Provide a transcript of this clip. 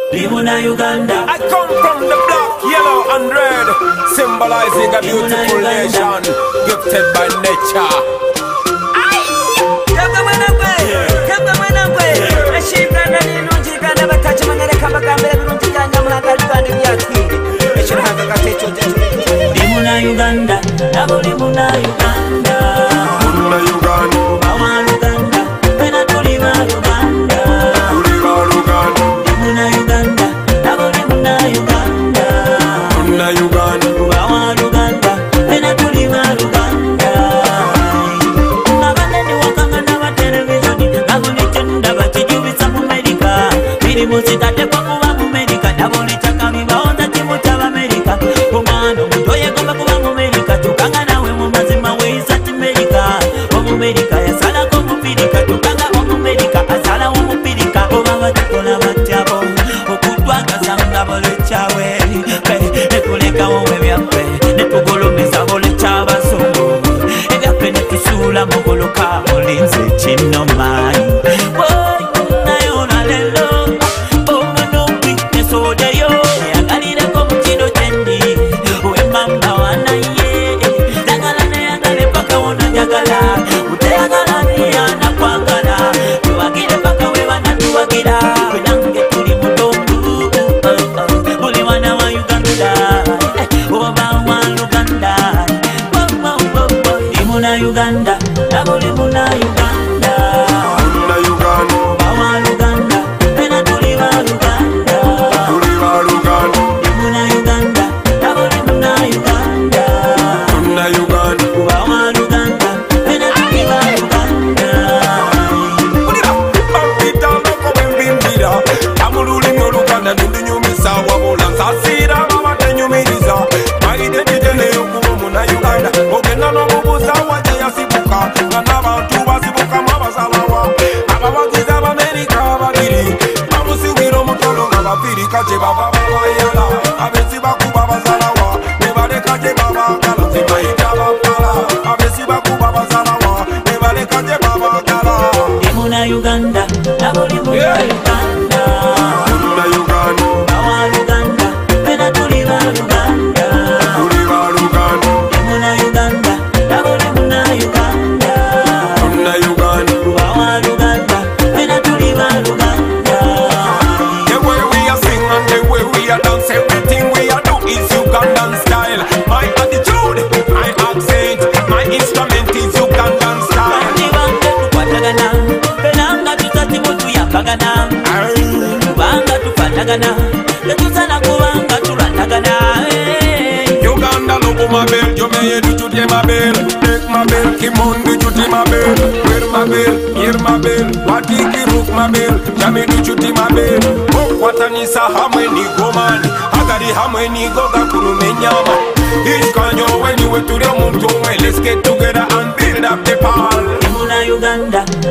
Limuna Uganda. I come from the black, yellow and red, symbolizing a beautiful nation gifted by nature. Limuna Uganda, nabo limuna Uganda. Limuna Uganda, bawa Uganda, pena tuliva Uganda. Tuliva Uganda. Limuna Uganda, nabo limuna Uganda. Limuna Uganda, bawa Uganda, pena tuliva Uganda. Nabane ni wakanga na wa televisioni, nabo ni tenda batijubisa mu America. Biri musitate kwa kuwa mu America, nabo ni chakami baonza timu cha America. Omano mutoye gomba kuwa mu America, tukanga nawe mu mazima we isati America. Mu America yasala ko mu America, tukanga mu America asala mu America. Oba batakola batyabo, okutwaga sanga bole chawe. Nekuleka wowe byaffe, netugulumisa bole chabasongo. Ebyaffe netusula mu goloka olinze kino mayi. Uganda, nabo limuna Uganda. Limuna Uganda, bawa Uganda, pena tuliva Uganda. Tuliva Uganda. Limuna Uganda, nabo limuna Uganda. Limuna Uganda, bawa Uganda, pena tuliva Uganda. Ulira, bampita loko mbimbira. Tamululi mu Uganda nindinyumisa wabula nsasira babatenyumiriza. Maidentite leyo kuba muna Uganda. Ogenda n'omubuuza wajja yasibuka. Nga n'abantu basibuka mu abasalawa. Abawagizi Abamerika babiri bamusiwira omutolo nga bafirika gye bava babayala. Abesi bakuba basalawa ne baleka gye babaagala zibayita bafala. Abesi bakuba basalawa ne baleka gye babaagala. Limuna Uganda, nabo limuna Uganda. Limuna Uganda, bawa Uganda, pena tuliva Uganda. Tuliva Uganda. Limuna Uganda, nabo limuna Uganda. Limuna Uganda. bawa Uganda, pena tuliva Uganda. The way we are sing and the way we are dance, everything we are do is Ugandan style. My attitude, my accent, my instrument is Ugandan style. Nibanga tukwatagana, penanga tutati mutu yapagana. Kubanga tukwatagana, letusana kubanga tulatagana. Uganda lobo ma belle, yo meye du chuti ma belle. Take ma belle, kimon du chuti ma belle. Wear ma belle, hear ma belle. Wati kiruk ma belle, jami du chuti ma belle. Okwatanisa hamwe ni gomani, agari hamwe ni goga kurume nyama. Iskanyo when you went to the muntu, let's get together and build up the pal. Limuna Uganda,